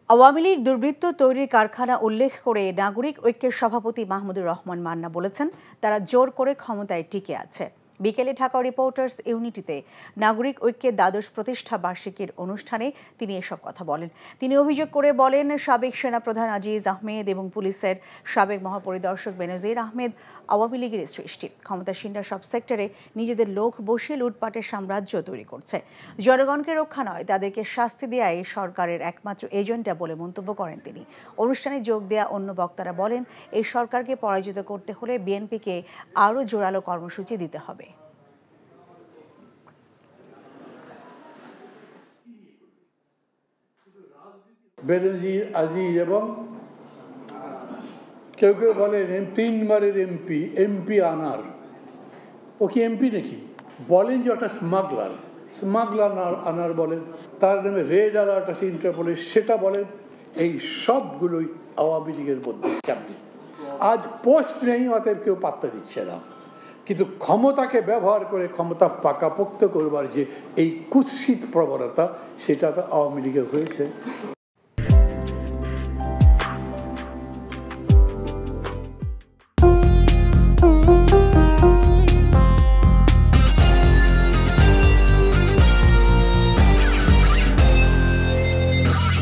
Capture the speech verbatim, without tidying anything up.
আওয়ামী লীগ দুর্বৃত্ত তৈরির কারখানা উল্লেখ করে নাগরিক ঐক্যের সভাপতি মাহমুদুর রহমান মান্না বলেছেন, তারা জোর করে ক্ষমতায় টিকে আছে। বিকেলে ঢাকা রিপোর্টার্স ইউনিটিতে নাগরিক ঐক্যের দ্বাদশ প্রতিষ্ঠা বার্ষিকীর অনুষ্ঠানে তিনি এসব কথা বলেন। তিনি অভিযোগ করে বলেন, সাবেক সেনাপ্রধান আজিজ আহমেদ এবং পুলিশের সাবেক মহাপরিদর্শক বেনজির আহমেদ আওয়ামী লীগের সৃষ্টি। ক্ষমতাসীনরা সব সেক্টরে নিজেদের লোক বসিয়ে লুটপাটের সাম্রাজ্য তৈরি করছে। জনগণকে রক্ষা নয়, তাদেরকে শাস্তি দেওয়াই সরকারের একমাত্র এজেন্ডা বলে মন্তব্য করেন তিনি। অনুষ্ঠানে যোগ দেয়া অন্য বক্তারা বলেন, এই সরকারকে পরাজিত করতে হলে বিএনপিকে আরও জোরালো কর্মসূচি দিতে হবে। বেনজির আজিজ এবং কেউ কেউ বলেন তিনবারের এমপি এমপি আনার ও কি এমপি নাকি? বলেন যে ওটা স্মাগলার স্মাগলার আনার বলেন, তার নামে রেড অ্যালার্ট আছে ইন্টারপোলের, সেটা বলেন। এই সবগুলোই আওয়ামী লীগের মধ্যে কেমনি। আজ পোস্ট নেই, অতএব কেউ পাত্তা দিচ্ছে না, কিন্তু ক্ষমতাকে ব্যবহার করে ক্ষমতা পাকাপোক্ত করবার যে এই কুৎসিত প্রবণতা, সেটা তো আওয়ামী লীগের হয়েছে।